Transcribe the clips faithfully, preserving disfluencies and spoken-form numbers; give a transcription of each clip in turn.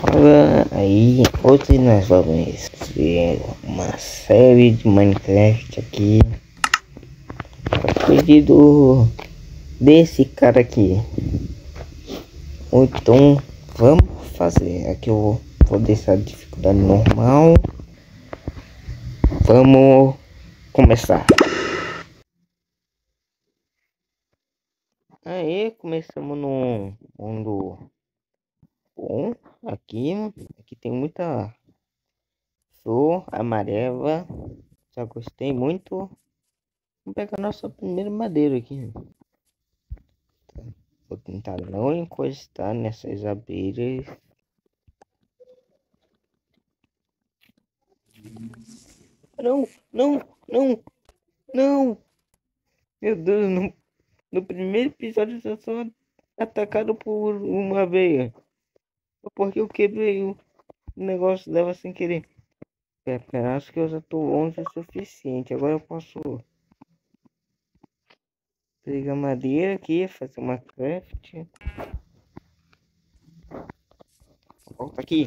Fala aí, hoje nós vamos ver uma série de Minecraft aqui, a pedido desse cara aqui. Então vamos fazer. Aqui eu vou, vou deixar a dificuldade normal. Vamos começar. Aí começamos no mundo bom. Aqui, aqui tem muita flor amarela. Já gostei muito. Vamos pegar nossa primeira madeira aqui. Vou tentar não encostar nessas abelhas. Não, não, não, não. Meu Deus, no, no primeiro episódio eu sou atacado por uma abelha. Porque eu quebrei o negócio dela sem querer. Pera, pera, acho que eu já tô longe o suficiente. Agora eu posso pegar madeira aqui, fazer uma craft. Volta aqui.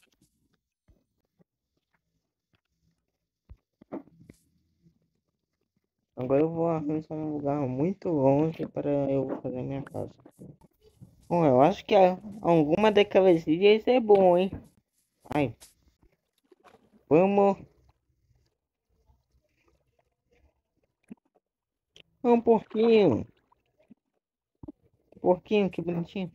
Agora eu vou arranjar um lugar muito longe para eu fazer minha casa. Bom, eu acho que a- alguma daquelas ilhas é bom, hein? Ai, vamos. Um porquinho. Porquinho, que bonitinho.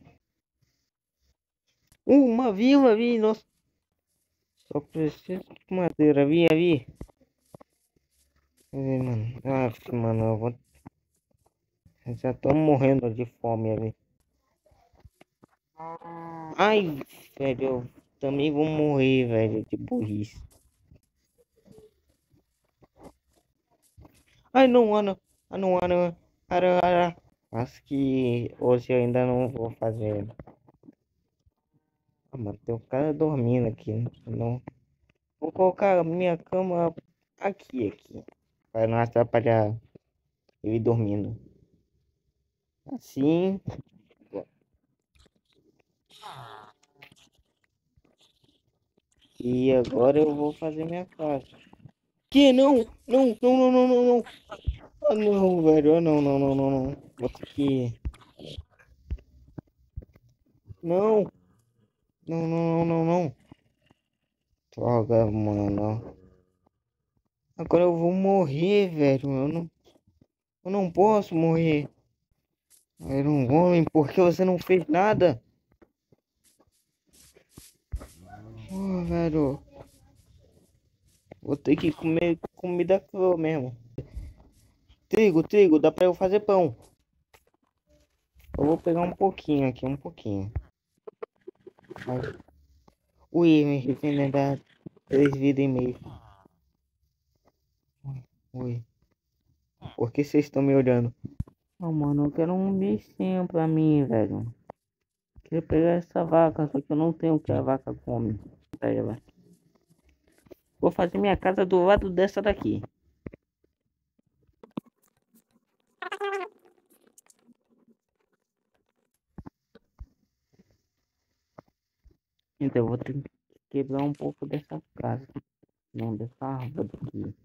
Uh, uma vila, vi, nossa. Só preciso de madeira, vi, vi. Cadê, mano? Ah, mano, eu vou. Eu já tô morrendo de fome ali. Ai, velho, eu também vou morrer, velho, de burrice. Ai, não, Ana. Ah, não, Ana. Ara, ara. Acho que hoje eu ainda não vou fazer. Ah, mano, tem um cara dormindo aqui, né? Não. Vou colocar a minha cama aqui, aqui. Para não atrapalhar ele dormindo. Assim. E agora eu vou fazer minha casa. Que? Não, não, não, não, não, não, não. Ah, não, velho. Ah, não, não, não, não, não. Vou ter que. Não, não, não, não, não, não. Droga, mano. Agora eu vou morrer, velho. Eu não, eu não posso morrer. Era um homem, porque você não fez nada? Oh, velho. Vou ter que comer comida crua mesmo. Trigo, trigo, dá pra eu fazer pão. Eu vou pegar um pouquinho aqui, um pouquinho. Mas... Ui, me regenerar três vidas e meio. Ui, por que vocês estão me olhando? Oh, mano, eu quero um bichinho pra mim, velho. Queria pegar essa vaca, só que eu não tenho o que a vaca come. Aí, vai. Vou fazer minha casa do lado dessa daqui. Então eu vou ter que quebrar um pouco dessa casa. Não, dessa árvore aqui.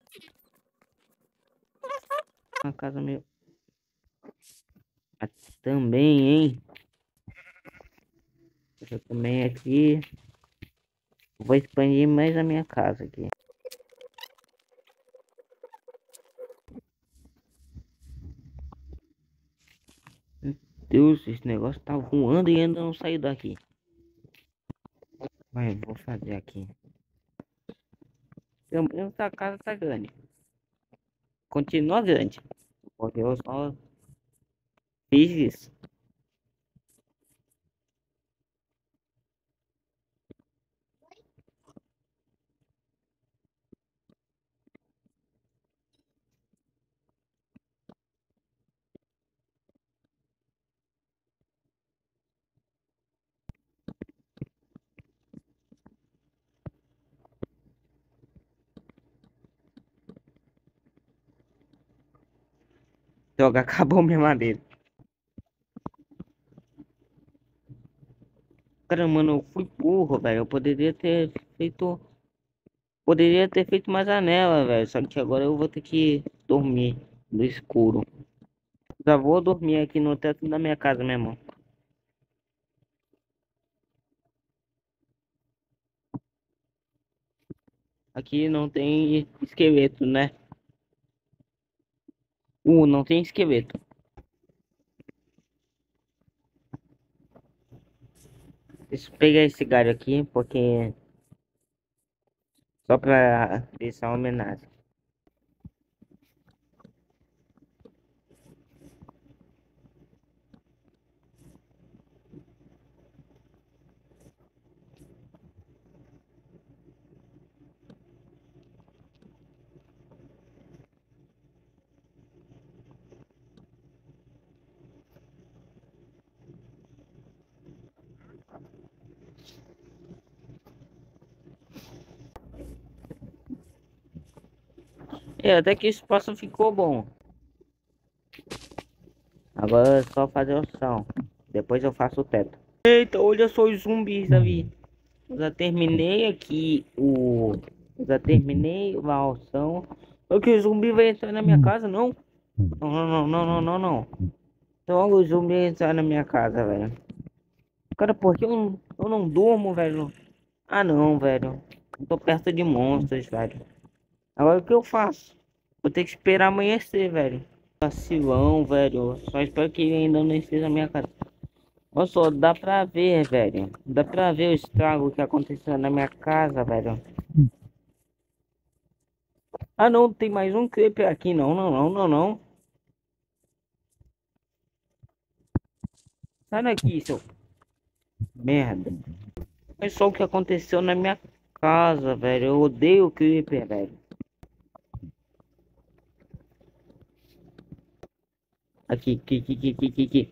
Uma casa meio... Ah, também, hein? Eu também aqui. Vou expandir mais a minha casa aqui. Meu Deus, esse negócio tá voando e ainda não saiu daqui. Vai, vou fazer aqui. Pelo menos a casa tá grande. Continua grande. Porque eu só fiz isso. Droga, acabou minha madeira. Cara, mano, eu fui burro, velho. Eu poderia ter feito. Poderia ter feito uma janela, velho. Só que agora eu vou ter que dormir no escuro. Já vou dormir aqui no teto da minha casa, meu irmão. Aqui não tem esqueleto, né? Uh, não tem esqueleto. Deixa eu pegar esse galho aqui, porque. Só pra deixar uma homenagem. É, até que o espaço ficou bom. Agora é só fazer o som. Depois eu faço o teto. Eita, olha só os zumbis ali. Eu já terminei aqui o. Eu já terminei a alção. O que o zumbi vai entrar na minha casa, não? Não, não, não, não, não, não. Então o zumbi vai entrar na minha casa, velho. Cara, por que eu, não- eu não durmo, velho? Ah, não, velho. Eu tô perto de monstros, velho. Agora o que eu faço? Vou ter que esperar amanhecer, velho. Vacilão, velho. Só espero que ele ainda não esteja na minha casa. Olha só, dá pra ver, velho. Dá pra ver o estrago que aconteceu na minha casa, velho. Ah, não, tem mais um creeper aqui. Não, não, não, não, não. Sai daqui, seu merda. Olha só o que aconteceu na minha casa, velho. Eu odeio o creeper, velho. Aqui, aqui, aqui, aqui, aqui, aqui.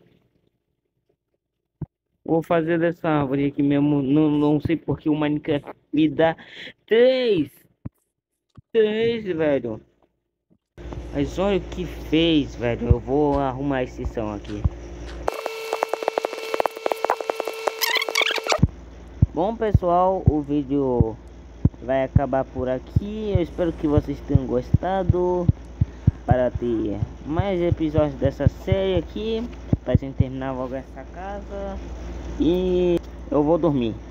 Vou fazer dessa árvore aqui mesmo. Não, não sei porque o Minecraft me dá três. Três, velho. Mas olha o que fez, velho. Eu vou arrumar esse som aqui. Bom, pessoal, o vídeo vai acabar por aqui. Eu espero que vocês tenham gostado. Para ter mais episódios dessa série aqui. Pra gente terminar logo essa casa. E eu vou dormir.